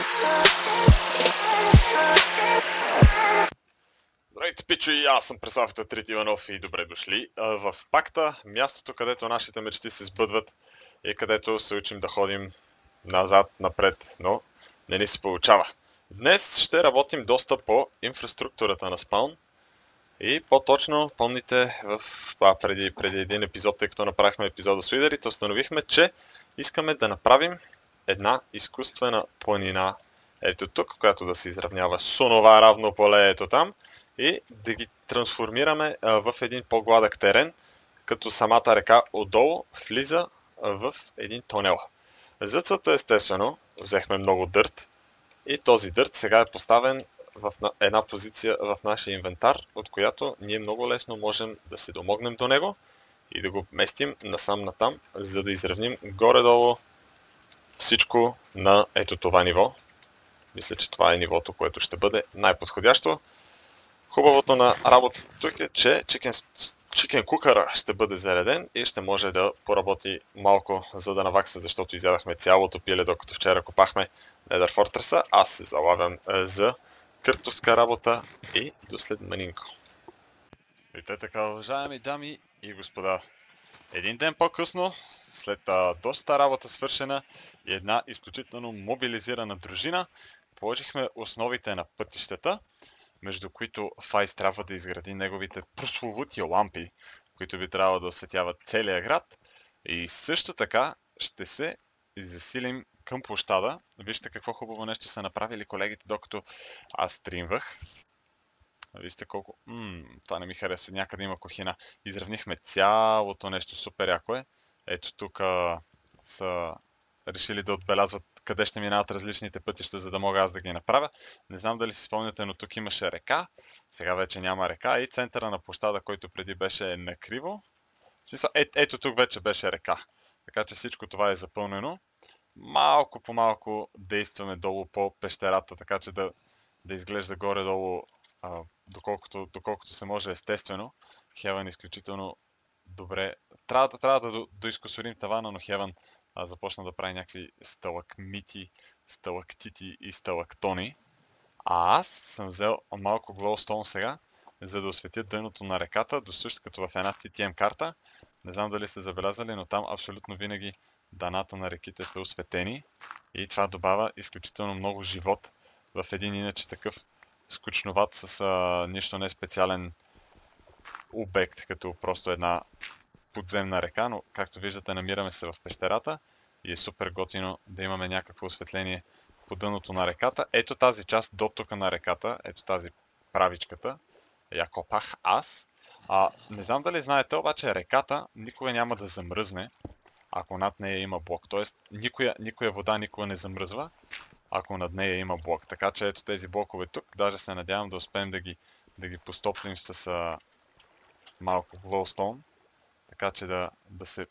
Здравейте, пичуи! Аз съм Преслав Трети Иванов и добре дошли в Пакта, мястото, където нашите мечти се сбъдват и където се учим да ходим назад, напред, но не ни се получава. Днес ще работим доста по инфраструктурата на спаун и по-точно, помните, преди един епизод, тъй като направихме епизода с лидерите, установихме, че искаме да направим една изкуствена планина ето тук, която да се изравнява с онова равно поле ето там и да ги трансформираме в един по-гладък терен, като самата река отдолу влиза в един тунел. За целта естествено взехме много дърт и този дърт сега е поставен в една позиция в нашия инвентар, от която ние много лесно можем да се домогнем до него и да го местим насам-натам, за да изравним горе-долу всичко на ето това ниво. Мисля, че това е нивото, което ще бъде най-подходящо. Хубавото на работата тук е, че Chicken Cooker ще бъде зареден и ще може да поработи малко, за да навакса, защото изядахме цялото пиле, докато вчера копахме Nether Fortress-а. Аз се залавям за къртовска работа и до след манинко. И те така, уважаеми дами и господа, един ден по-късно, след доста работа свършена и една изключително мобилизирана дружина, положихме основите на пътищата, между които Файс трябва да изгради неговите прословути лампи, които би трябвало да осветяват целия град. И също така ще се засилим към площада. Вижте какво хубаво нещо са направили колегите, докато аз стримвах. Вижте колко... това не ми харесва, някъде има кухина. Изравнихме цялото нещо, супер яко е. Ето тук са решили да отбелязват къде ще минават различните пътища, за да мога аз да ги направя. Не знам дали си спомняте, но тук имаше река. Сега вече няма река и центъра на площада, който преди беше накриво. В смисъл, ето тук вече беше река. Така че всичко това е запълнено. Малко по малко действаме долу по пещерата, така че да изглежда горе-долу доколкото се може естествено. Хевън изключително добре. Трябва да доизкусорим тавана, но Хевън започна да прави някакви сталакмити, сталактити и сталактони. А аз съм взел малко глоустоун сега, за да осветя дъното на реката, също като в една TTM карта. Не знам дали сте забелязали, но там абсолютно винаги дъната на реките са осветени и това добавя изключително много живот в един иначе такъв скучноват с нищо не специален обект, като просто една подземна река, но както виждате намираме се в пещерата и е супер готино да имаме някакво осветление по дъното на реката. Ето тази част до тук на реката, ето тази правичката, я копах аз. Не знам дали знаете, обаче реката никога няма да замръзне, ако над нея има блок. Тоест никоя вода никога не замръзва, ако над нея има блок. Така че ето тези блокове тук, даже се надявам да успеем да ги постоплим с малко glowstone, така че да се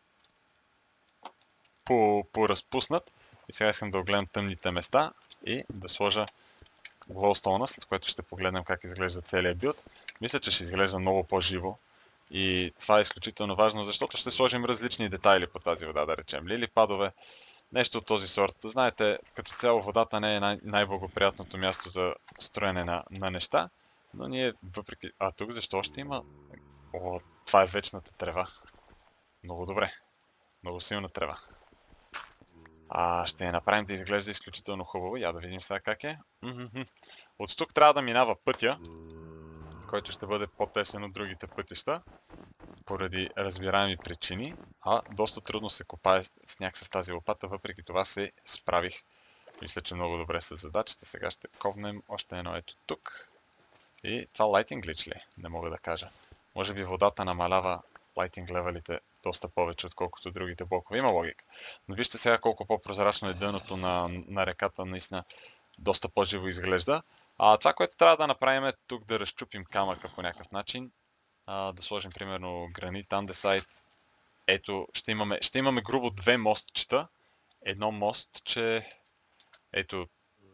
поразпуснат. И сега искам да огледам тъмните места и да сложа glowstone, след което ще погледнем как изглежда целият билд. Мисля, че ще изглежда много по-живо. И това е изключително важно, защото ще сложим различни детайли по тази вода, да речем лили падове, нещо от този сорт. Знаете, като цяло водата не е най-благоприятното място за строене на неща, но ние въпреки... тук защо още има... това е вечната трева. Много добре. Много силна трева. Ще я направим да изглежда изключително хубаво. Я да видим сега как е. От тук трябва да минава пътя, който ще бъде по-тесен от другите пътища, поради разбираеми причини. Доста трудно се копае сняг с тази лопата, въпреки това се справих. Мисля, че много добре с задачата. Сега ще копнем още едно ето тук. И това lighting glitch ли? Не мога да кажа. Може би водата намалява lighting левелите доста повече, отколкото другите блокове. Има логика. Но вижте сега колко по-прозрачно е дъното на реката, наистина доста по-живо изглежда. Това, което трябва да направим е тук да разчупим камъка по някакъв начин. Да сложим примерно гранит, андесайт. Ето, ще имаме грубо две мостчета. Едно мостче, ето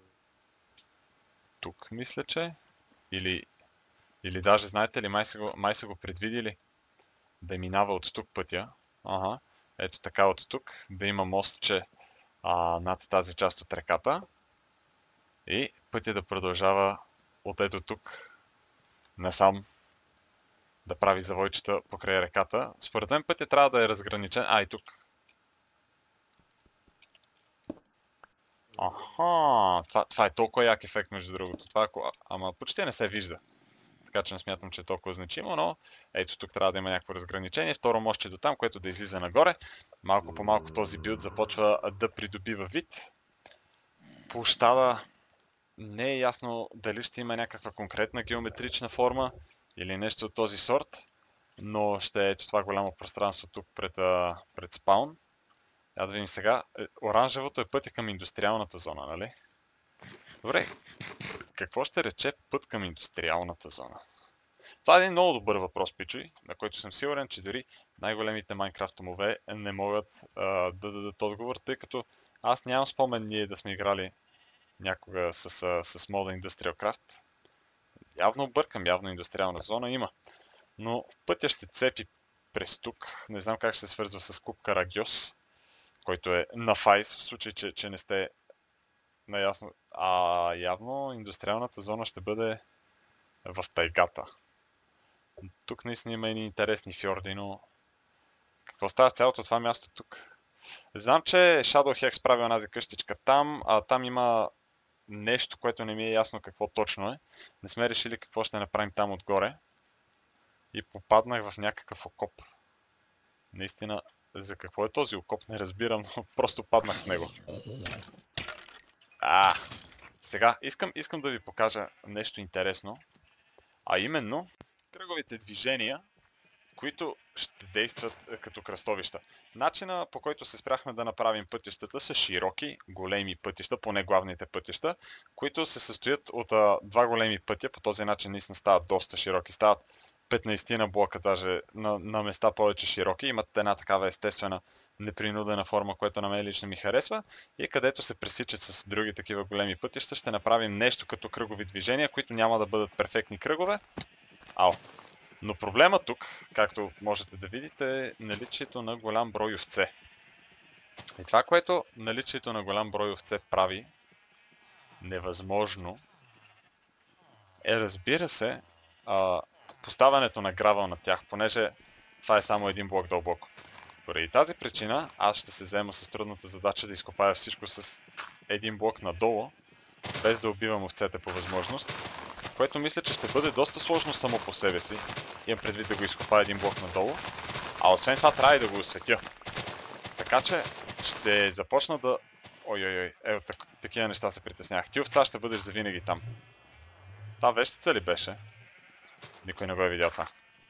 тук мисля, че. Или даже, знаете ли, май са го предвидили да минава от тук пътя. Ето така от тук, да има мостче над тази част от реката. И пътя да продължава от ето тук насам да прави завойчета покрай реката. Според мен пътя трябва да е разграничен. И тук. Аха, това е толкова як ефект между другото. Ама почти не се вижда. Така че не смятам, че е толкова значимо, но ето тук трябва да има някакво разграничение. Второ мостче до там, което да излиза нагоре. Малко по малко този билд започва да придобива вид. Площада не е ясно дали ще има някаква конкретна геометрична форма или нещо от този сорт, но ще е това голямо пространство тук пред спаун. Да видим сега. Оранжевото е пътя към индустриалната зона, нали? Добре, какво ще рече път към индустриалната зона? Това е един много добър въпрос, пичуи, на който съм сигурен, че дори най-големите Майнкрафт умове не могат да дадат отговор, тъй като аз нямам спомен ние да сме играли някога с мода Industrial Craft. Явно бъркам, явно индустриална зона има. Но пътя ще цепи през тук. Не знам как ще се свързва с Куп Карагьос, който е на Файс, в случай, че не сте наясно. Явно индустриалната зона ще бъде в тайгата. Тук наистина има едни интересни фьорди, но какво става с цялото това място тук? Знам, че Shadow Hex прави онази къщичка там, а там има нещо, което не ми е ясно какво точно е. Не сме решили какво ще направим там отгоре. И попаднах в някакъв окоп. Наистина, за какво е този окоп не разбирам, но просто паднах в него. Сега искам да ви покажа нещо интересно. А именно кръговите движения, които ще действат като кръстовища. Начина, по който се спряхме да направим пътищата, са широки, големи пътища, поне главните пътища, които се състоят от два големи пътя. По този начин наистина стават доста широки. Стават 15 блока, даже на места повече широки. Имат една такава естествена, непринудена форма, която на мен лично ми харесва. И където се пресичат с други такива големи пътища, ще направим нещо като кръгови движения, които няма да бъдат перфектни кръгове. Но проблема тук, както можете да видите, е наличието на голям брой овце. И това, което наличието на голям брой овце прави невъзможно, е, разбира се, поставянето на гравъл на тях, понеже това е само един блок дълбоко. Поради тази причина аз ще се взема с трудната задача да изкопая всичко с един блок надолу, без да убивам овцете по възможност, което мисля, че ще бъде доста сложно само по себе си. Имам предвид да го изкопая един блок надолу, а освен това трябва и да го осветя. Така че ще започна да... Такива неща се притеснях. Ти овца ще бъдеш да винаги там. Това вещица ли беше? Никой не го е видял това.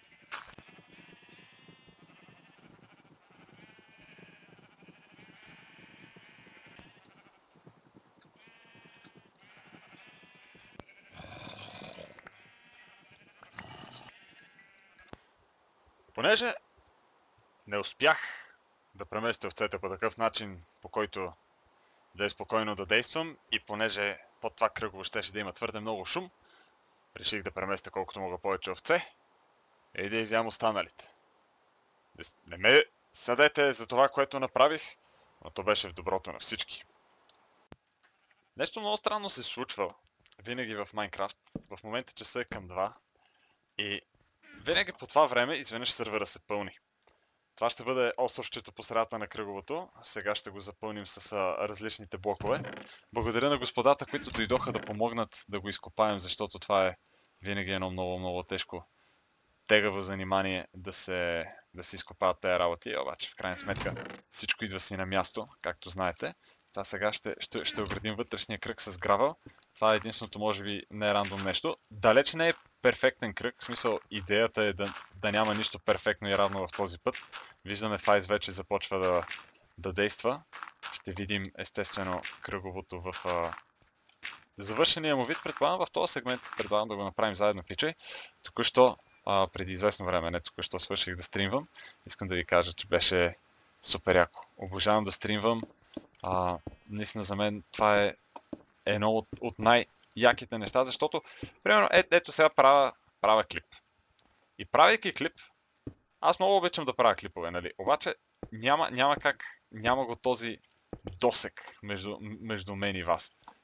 Понеже не успях да преместя овцете по такъв начин, по който да е спокойно да действам, и понеже под това кръгово щеше да има твърде много шум, реших да преместя колкото мога повече овце и да изям останалите. Не ме съдете за това, което направих, но то беше в доброто на всички. Нещо много странно се случва винаги в Майнкрафт. В момента часа е към 2 и винаги по това време изведнъж сървъра се пълни. Това ще бъде островчето по средата на кръговото. Сега ще го запълним с различните блокове. Благодаря на господата, които дойдоха да помогнат да го изкопаем, защото това е винаги едно много тежко, тегаво занимание да се изкопават тези работи. Обаче в крайна сметка всичко идва си на място, както знаете. Това сега ще оградим вътрешния кръг с гравъл. Това е единственото, може би, не рандом нещо. Далеч не е перфектен кръг, в смисъл идеята е да няма нищо перфектно и равно в този път. Виждаме Файт вече започва да действа. Ще видим естествено кръговото в завършения му вид. Предполагам в този сегмент, предлагам да го направим заедно, пичай. Току-що, преди известно време, не току-що свърших да стримвам. Искам да ви кажа, че беше супер яко. Обожавам да стримвам. Наистина за мен това е едно от най-яките неща, защото примерно ето сега правя клип. И правейки клип, аз много обичам да правя клипове, нали? Обаче няма как, няма го този досек между мен и вас.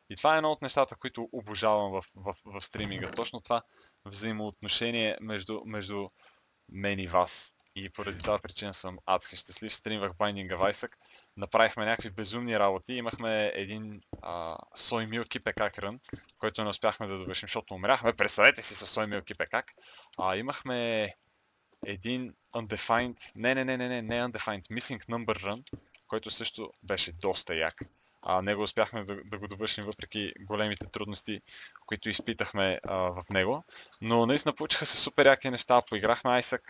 И това е едно от нещата, които обожавам в стриминга. Точно това взаимоотношение между мен и вас. И поради тази причина съм адски щастлив. Стримвах Binding of Isaac. Направихме някакви безумни работи. Имахме един Soy Milky Pekak рън, който не успяхме да довършим, защото умряхме. Представете си с Soy Milky Pekak. Имахме един Undefined, не Undefined, Missing Number Run, който също беше доста як. Него успяхме да го довършим въпреки големите трудности, които изпитахме в него. Но наистина получиха се супер яки неща, поиграхме Isaac.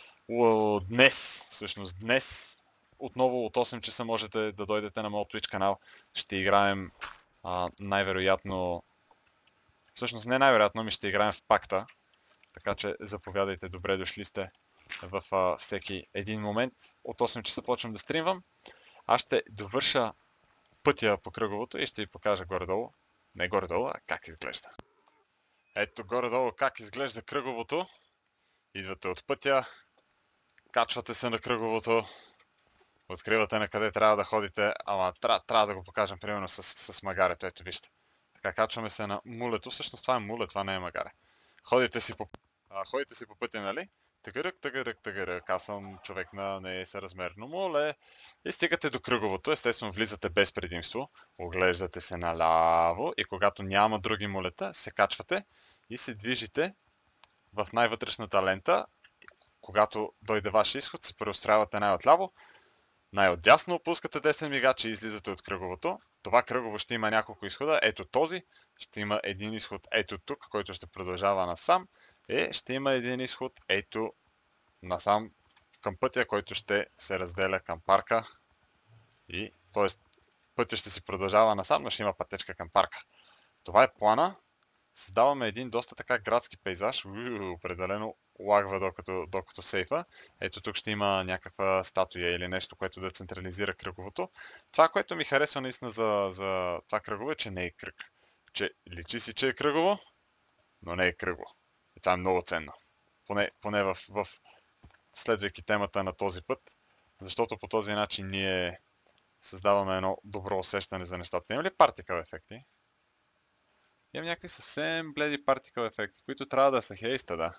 Днес, отново от 8 часа можете да дойдете на моят Twitch канал. Ще играем най-вероятно, всъщност не най-вероятно, ми ще играем в пакта. Така че заповядайте, добре дошли сте в всеки един момент. От 8 часа почвам да стримвам. Аз ще довърша пътя по кръговото и ще ви покажа горе-долу. Не горе-долу, а как изглежда. Ето горе-долу как изглежда кръговото. Идвате от пътя, качвате се на кръговото, откривате на къде трябва да ходите, ама трябва да го покажем примерно с магарето. Ето вижте. Така, качваме се на мулето. Всъщност това е муле, това не е магаре. Ходите си по пътя, нали? Тъгърък. Аз съм човек на несъразмерно моле. И стигате до кръговото. Естествено, влизате без предимство. Оглеждате се наляво и когато няма други молета, се качвате и се движите в най-вътрешната лента. Когато дойде ваш изход, се преустроявате най-отляво. Най-отдясно пускате 10 мигача и излизате от кръговото. Това кръгово ще има няколко изхода. Ето този. Ще има един изход ето тук, който ще продължава насам. Ще има един изход ето насам към пътя, който ще се разделя към парка. Т.е. пътя ще си продължава насам, но ще има пътечка към парка. Това е плана. Създаваме един доста така градски пейзаж. Определено лагва докато сейфа. Ето тук ще има някаква статуя или нещо, което да централизира кръговото. Това, което ми харесва наистина за това кръгово е, че не е кръг. Че личи си, че е кръгово, но не е кръгово. И това е много ценно. Поне в следвайки темата на този път, защото по този начин ние създаваме едно добро усещане за нещата. Има ли particle ефекти? Имам някакви съвсем бледи particle ефекти, които трябва да са хейста, да.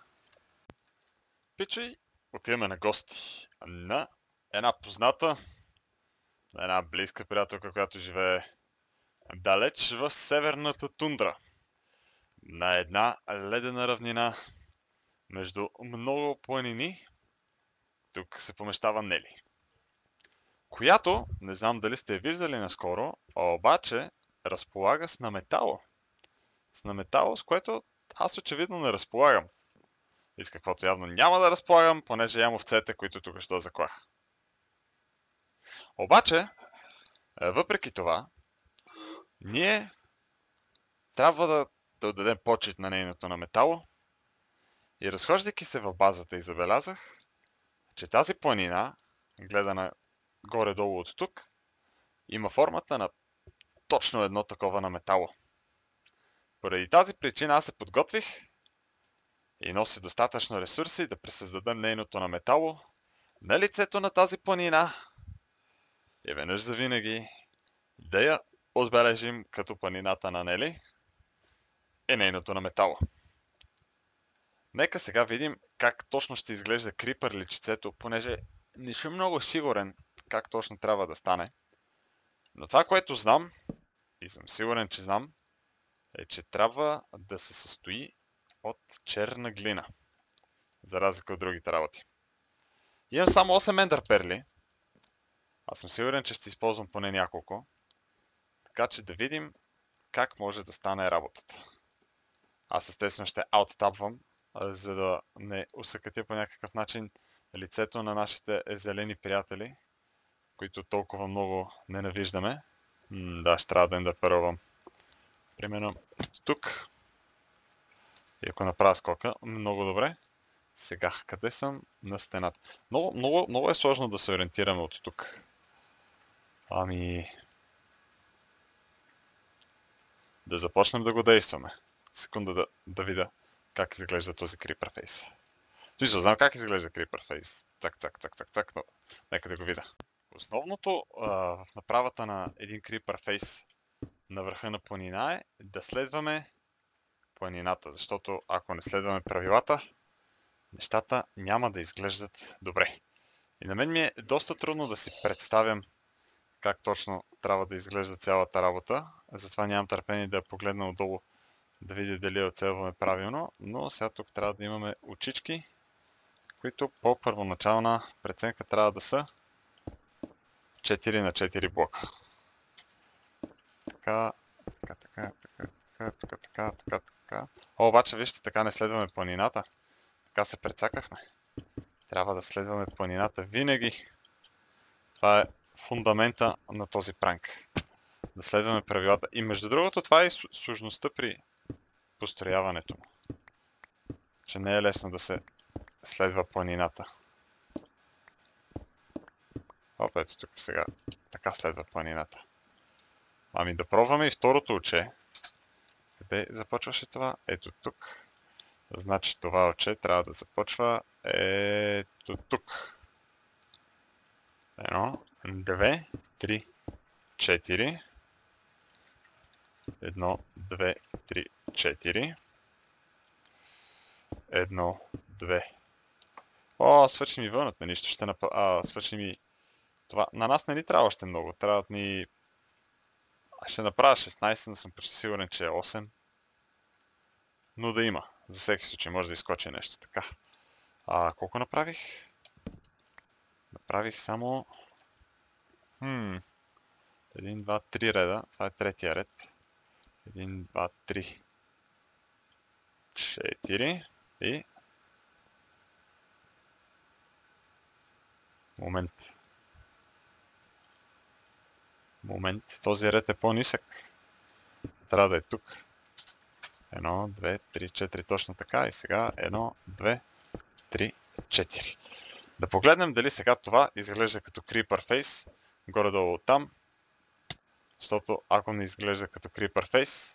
Пичай, отиваме на гости на една позната, на една близка приятелка, която живее далеч в северната тундра. На една ледена равнина между много планини. Тук се помещава Нели, която, не знам дали сте я виждали наскоро, обаче разполага с наметало. С наметало, с което аз очевидно не разполагам. И с каквото явно няма да разполагам, понеже ям овцете, които тук ще заклах. Обаче, въпреки това, ние трябва да отдадем почет на нейното наметало. И разхождайки се в базата и забелязах, че тази планина, гледана горе-долу от тук, има формата на точно едно такова наметало. Поради тази причина аз се подготвих и носи достатъчно ресурси да пресъздадем нейното наметало на лицето на тази планина и веднъж завинаги да я отбележим като планината на Нели и нейното наметало. Нека сега видим как точно ще изглежда крипър личицето, понеже не съм много сигурен как точно трябва да стане. Но това, което знам, и съм сигурен, че знам, е, че трябва да се състои от черна глина, за разлика от другите работи. Имам само 8 ендър перли. Аз съм сигурен, че ще използвам поне няколко. Така че да видим как може да стане работата. Аз естествено ще ауттапвам, за да не усъкътя по някакъв начин лицето на нашите зелени приятели, които толкова много ненавиждаме. Да, ще трябва да им да парувам. Примерно тук. И ако направя скока, много добре. Сега, къде съм? На стената. Много е сложно да се ориентираме от тук. Да започнем да го действаме. Секунда да видя как изглежда този Creeper Face. Знам как изглежда Creeper Face. Цак, но нека да го видя. Основното в направата на един Creeper Face на върха на планина е да следваме планината, защото ако не следваме правилата, нещата няма да изглеждат добре. И на мен ми е доста трудно да си представям как точно трябва да изглежда цялата работа, затова нямам търпение да погледна отдолу да видя дали я оцелваме правилно, но сега тук трябва да имаме очички, които по първоначална преценка трябва да са 4 на 4 блока. Така. Обаче вижте, така не следваме планината. Така се прецакахме. Трябва да следваме планината винаги. Това е фундамента на този пранк. Да следваме правилата. И между другото, това е сложността при построяването му. Че не е лесно да се следва планината. Ето тук сега. Така следва планината. Ами да пробваме и второто оче. Къде започваше това? Ето тук. Значи това оче трябва да започва ето тук. 1, 2, 3, 4. 1, 2, 3, 4. 1, 2. О, свърши ми вълнат на нищо. Свърши ми това. На нас не ни трябва още много. Трябва да ни... Ще направя 16, но съм почти сигурен, че е 8. Но да има. За всеки случай може да изкочи нещо. Така. Колко направих? Направих само... 1, 2, 3 реда. Това е третия ред. 1, 2, 3, 4 и... Момент. Този ред е по-нисък. Трябва да е тук. 1, 2, 3, 4, точно така. И сега 1, 2, 3, 4. Да погледнем дали сега това изглежда като Creeper Face. Горе-долу там. Защото ако не изглежда като Creeper Face...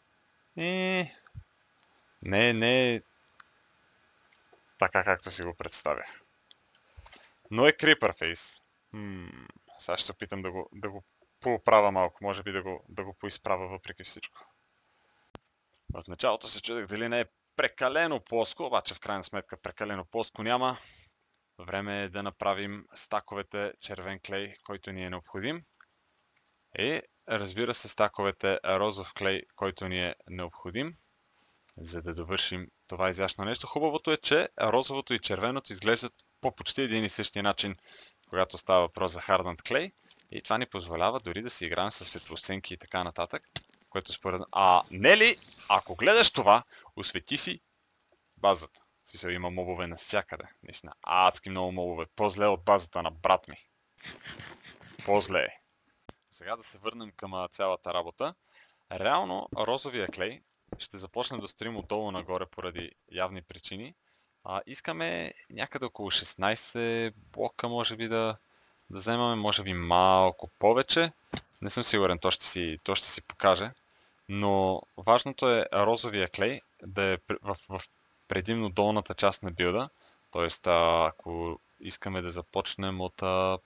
Не е така както си го представях. Но е Creeper Face. Сега ще се опитам да го поправя малко. Може би да го поизправя въпреки всичко. В началото се чудех дали не е прекалено плоско, обаче в крайна сметка прекалено плоско няма. Време е да направим стаковете червен клей, който ни е необходим. И разбира се стаковете розов клей, който ни е необходим, за да довършим това изящно нещо. Хубавото е, че розовото и червеното изглеждат по почти един и същи начин, когато става въпрос за hardened клей. И това ни позволява дори да си играем с светлооценки и така нататък. Което според... Нели, ако гледаш това, освети си базата. Смисъл, има мобове навсякъде. Наистина, адски много мобове. По-зле от базата на брат ми. По-зле е. Сега да се върнем към цялата работа. Реално, розовия клей ще започне да строим отдолу нагоре поради явни причини. Искаме някъде около 16 блока, може би да вземаме, може би малко повече. Не съм сигурен, то ще си покаже. Но важното е розовия клей да е в предимно долната част на билда. Тоест, ако искаме да започнем от...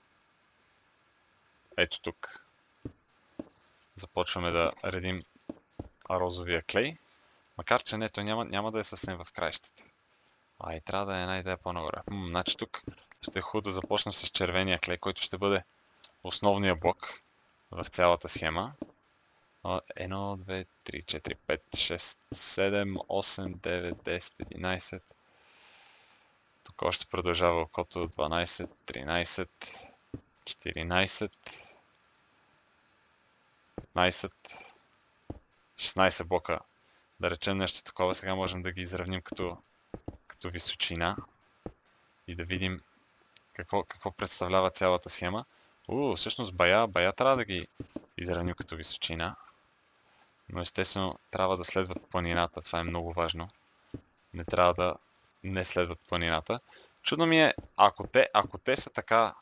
Ето тук. Започваме да редим розовия клей. Макар че не, той няма да е съвсем в краищата. И трябва да е една идея по-нагоре. Значи тук ще е хубаво да започнем с червения клей, който ще бъде основния блок в цялата схема. 1, 2, 3, 4, 5, 6, 7, 8, 9, 10, 11. Тук още продължава окото 12, 13, 14, 15, 16 блока. Да речем нещо такова. Сега можем да ги изравним като височина и да видим какво представлява цялата схема. Всъщност бая трябва да ги изравним като височина. Но естествено трябва да следват планината. Това е много важно. Не трябва да не следват планината. Чудно ми е, ако те са така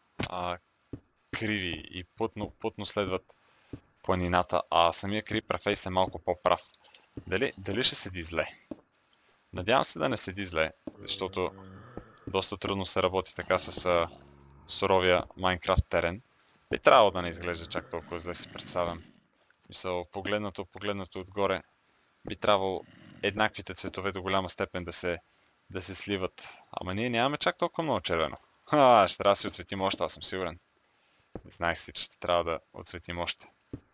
криви и плътно следват планината, а самия Creeper Face е малко по-прав. Дали ще седи зле? Надявам се да не седи зле, защото доста трудно се работи така в суровия Minecraft терен. Би трябвало да не изглежда чак толкова зле, си представям. Мисъл, погледнато отгоре, би трябвало еднаквите цветове до голяма степен да се сливат. Ама ние нямаме чак толкова много червено. Ще трябва да си отсветим още, аз съм сигурен. Не знаех си, че ще трябва да отсветим още.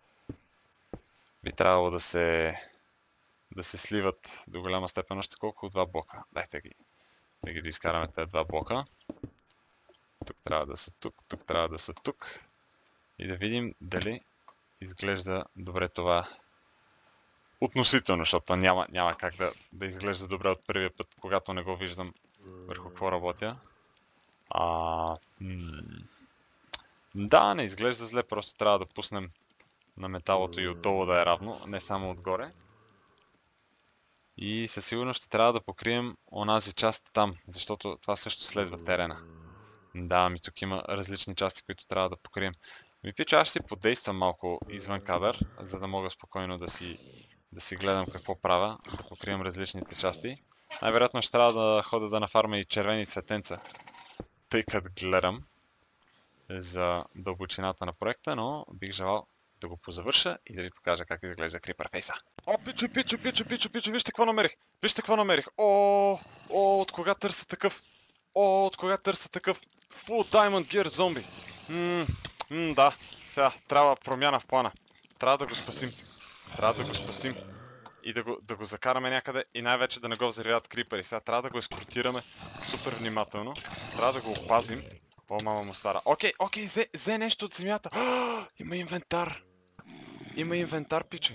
Би трябвало да се сливат до голяма степен още колко? Два блока. Дайте да ги изкараме тези два блока. Тук трябва да са тук, тук трябва да са тук. И да видим дали изглежда добре това. Относително, защото няма как да изглежда добре от първия път, когато не го виждам върху какво работя. Да, не изглежда зле, просто трябва да пуснем на металото и отдолу да е равно, не само отгоре. И със сигурност ще трябва да покрием онази част там, защото това също следва терена. Да, тук има различни части, които трябва да покрием. Пича, аз ще си подействам малко извън кадър, за да мога спокойно да си гледам какво правя, да покрием различните части. Най-вероятно ще трябва да ходя да нафарма и червени цветенца, тъй като гледам за дълбочината на проекта, но бих желал да го позавърша и да ви покажа как изглежда Creeper Face. О, пичо, вижте какво намерих! От кога търся такъв? От кога търся такъв? Full Diamond Gear зомби! Да, сега трябва промяна в плана. Трябва да го спасим. И да го закараме някъде и най-вече да не го взривят крипери. Сега трябва да го ескортираме супер внимателно. Трябва да го опазим. О, мама му стара. Окей, взе нещо от земята. Има инвентар. Има инвентар, пиче.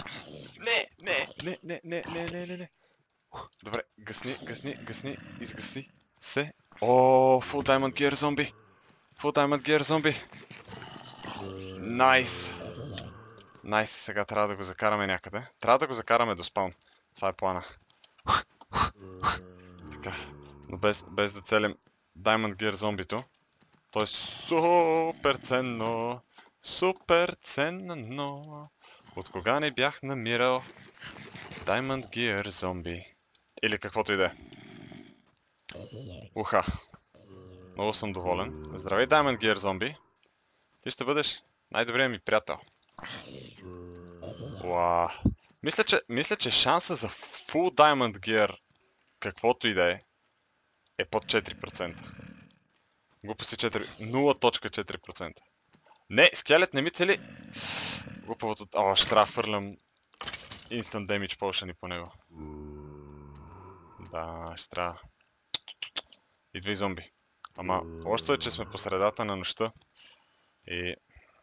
Не. Добре, гъсни, изгъсни се. Full Diamond Gear зомби. Найс, сега трябва да го закараме някъде. Трябва да го закараме до спаун. Това е плана. Така, но без да целим Diamond Gear зомбито. То е супер ценно. От кога не бях намирал Diamond Gear зомби. Или каквото и да е. Уха. Много съм доволен. Здравей, Diamond Gear зомби. Ти ще бъдеш най-добрият ми приятел. Уау. Мисля, че шанса за Full Diamond Gear, каквото и да е под 4%. Глупости 4. 0.4%. Не, скелет не ми цели. Глуповото... ще трябва да хвърлям Instant Damage Potion по него. Да, ще трябва. Идвай зомби. Ама, още е, че сме по средата на нощта. И...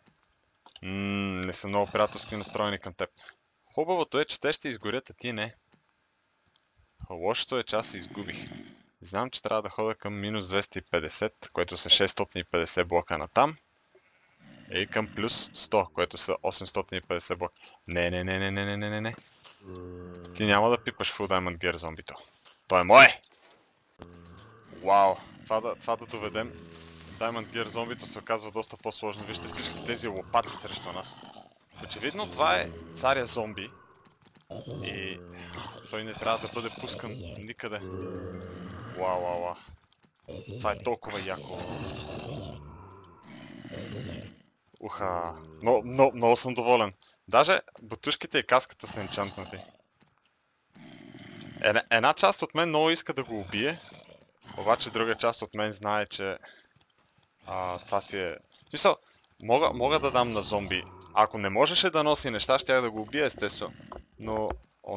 не са много приятелски настроени към теб. Хубавото е, че те ще изгорят, а ти не. Лошото е, че аз се изгубих. Знам, че трябва да ходя към минус 250, което са 650 блока на там. И към плюс 100, което са 850 блока. Не. Ти няма да пипаш Full Diamond Gear зомбито. Той е мое! Вау! Това да доведем Diamond Gear зомбито се оказва доста по-сложно. Вижте всички тези лопати срещу нас. Очевидно това е царя зомби. И той не трябва да бъде пускан никъде. Вау. Това е толкова яко. Уха. Много съм доволен. Даже бутушките и каската са енчантнати. Една част от мен много иска да го убие. Обаче друга част от мен знае, че това си е... Мисъл, мога да дам на зомби. Ако не можеше да носи неща, щях да го убия, естествено. Но...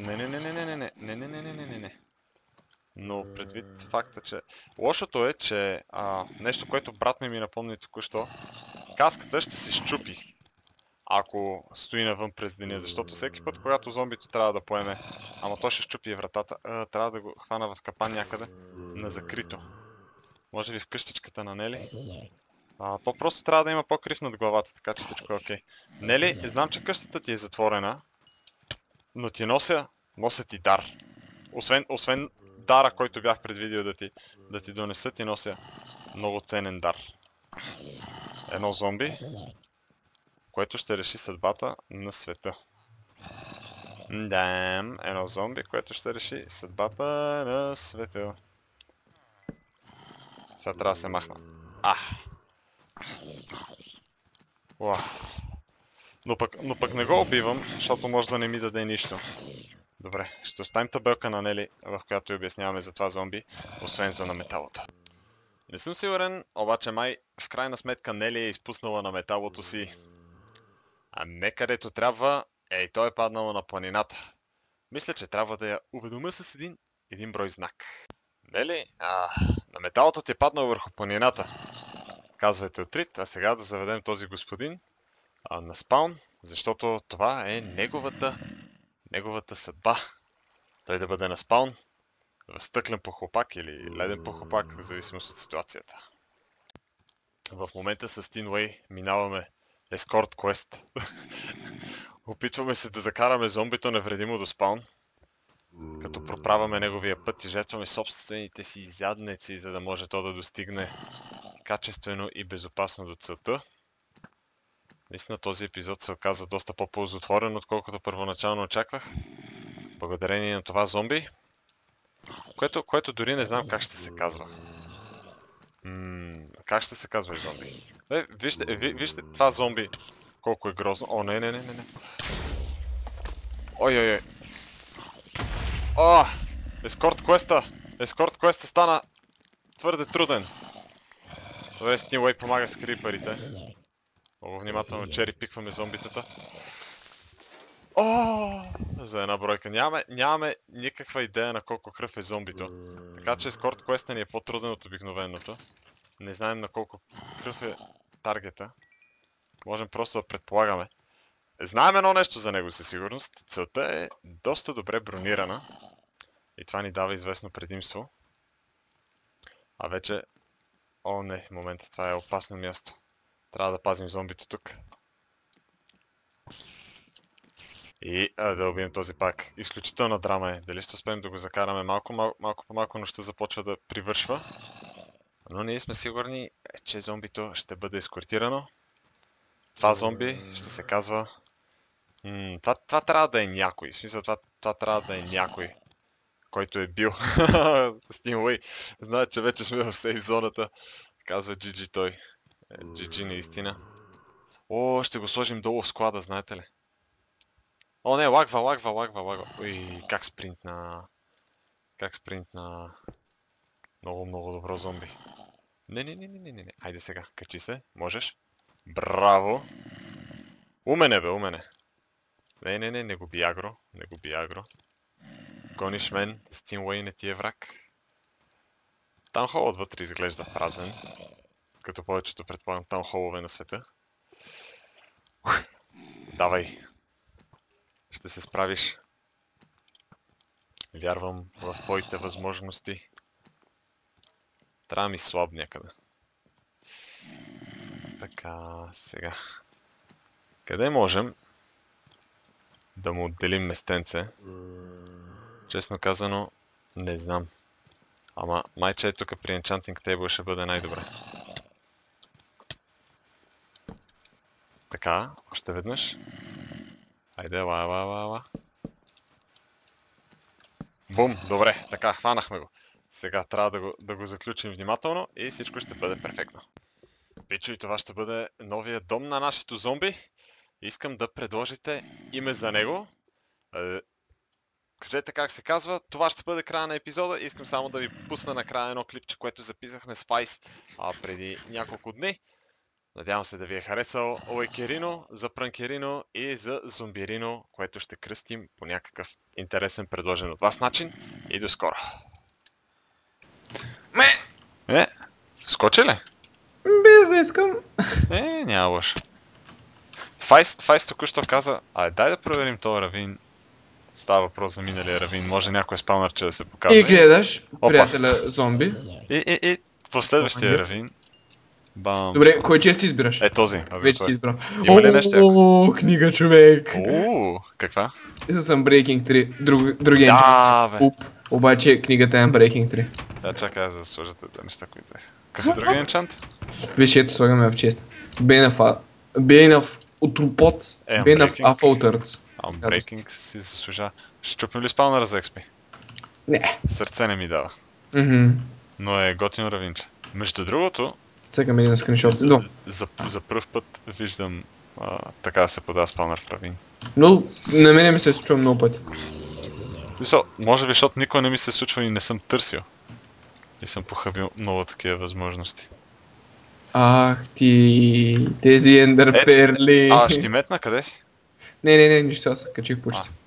Не. Но предвид факта, че... Лошото е, че нещо, което брат ми напомни току-що, каската ще се счупи, ако стои навън през деня, защото всеки път, когато зомбито трябва да поеме, ама той ще счупи вратата, трябва да го хвана в капан някъде на закрито. Може би в къщичката на Нели? То просто трябва да има покрив над главата, така че всичко е окей. Нели, знам, че къщата ти е затворена, но ти нося ти дар. Освен дара, който бях предвидил да ти донеса, ти нося много ценен дар. Едно зомби, което ще реши съдбата на света. Едно зомби, което ще реши съдбата на света. Сега трябва да се махна. Но пък не го убивам, защото може да не ми даде нищо. Добре, ще оставим табелка на Нели, в която обясняваме за това зомби, освен за на металото. Не съм сигурен, обаче май в крайна сметка Нели е изпуснала на металото си. А не където трябва, той е паднала на планината. Мисля, че трябва да я уведомя с един брой знак. Нели, на металото ти е паднал върху планината. Казвайте отрит, а сега да заведем този господин на спаун, защото това е неговата съдба. Той да бъде на спаун в стъклен похлопак или леден похлопак, в зависимост от ситуацията. В момента с Тинуей минаваме ескорт квест. Опитваме се да закараме зомбито невредимо до спаун, като проправяме неговия път и жертваме собствените си задници, за да може то да достигне качествено и безопасно до целта. Наистина този епизод се оказа доста по-ползотворен, отколкото първоначално очаквах. Благодарение на това зомби, което дори не знам как ще се казва. Как ще се казва зомби? Вижте това зомби, колко е грозно. О, не. Ой. О, ескорт квеста стана твърде труден. Добре, Снилуей помага с криперите. Много внимателно черепикваме зомбитата. О, за една бройка. Нямаме никаква идея на колко кръв е зомбито. Така че ескорт квеста ни е по-труден от обикновеното. Не знаем на колко кръв е таргета. Можем просто да предполагаме. Знаем едно нещо за него със сигурност. Целта е доста добре бронирана. И това ни дава известно предимство. А вече... О, не, в момента това е опасно място. Трябва да пазим зомбито тук. И да убием този пак. Изключителна драма е. Дали ще успеем да го закараме малко по малко, нощта започва да привършва. Но ние сме сигурни, че зомбито ще бъде ескортирано. Това зомби ще се казва... Това трябва да е някой. В смисъл, това трябва да е някой, който е бил Стинуей. Знае, че вече сме в сейф зоната. Казва GG той. GG наистина. О, ще го сложим долу в склада, знаете ли? О, не, лагва. Ой, как спринтна. Много добро зомби. Не. Айде сега, качи се. Можеш. Браво. Умене. Не го би агро. Гониш мен, Стинуей не ти е враг. Таунхолът вътре изглежда празен. Като повечето предполагам таунхолове на света. Давай. Ще се справиш. Вярвам в твоите възможности. Трябва ми слаб някъде. Така, сега. Къде можем да му отделим местенце? Честно казано, не знам. Ама майче е тук при Enchanting Table ще бъде най-добре. Така, още веднъж. Айде, ла. Бум, добре, така, хванахме го. Сега трябва да го заключим внимателно и всичко ще бъде перфектно. Пичо, и това ще бъде новия дом на нашето зомби. Искам да предложите име за него. Кажете как се казва, това ще бъде края на епизода. Искам само да ви пусна накрая едно клипче, което записахме с Файс преди няколко дни. Надявам се да ви е харесал. Лайкерино, за пранкерино и за зомбирино, което ще кръстим по някакъв интересен предложен от вас начин. И до скоро! Скочи ли? Без да искам. Няма лошо. Файс току-що каза, дай да проверим този равин. Става въпрос за миналия равин, може някой спаунърче да се показва. И гледаш приятеля зомби. И в следващия равин. Бам. Добре, кой чест си избираш? Този. Вече си избрал. Има ли нещо? Ооо, книга човек. Каква? Съм Breaking 3, други енчант. Обаче книгата е Breaking 3. Чакай да сложат тези неща, които взех. Какъв е другия енчант? Виж, ето слагаме в чест. Bane of Utrupots. Bane of Affolters. Breaking си заслужава. Ще чупим ли спаунъра за XP? Не. Сърце не ми дава. Но е готино равинче. Между другото... Цъкам един скриншот. За пръв път виждам така да се подава спаунър в равин. Но на мене ми се е случва много пъти. Може би, защото никой не ми се случва и не съм търсил. И съм похабил много такива възможности. Ах ти, тези ендър перли. Ще метна, къде си? Не, нищо, аз се качих почти.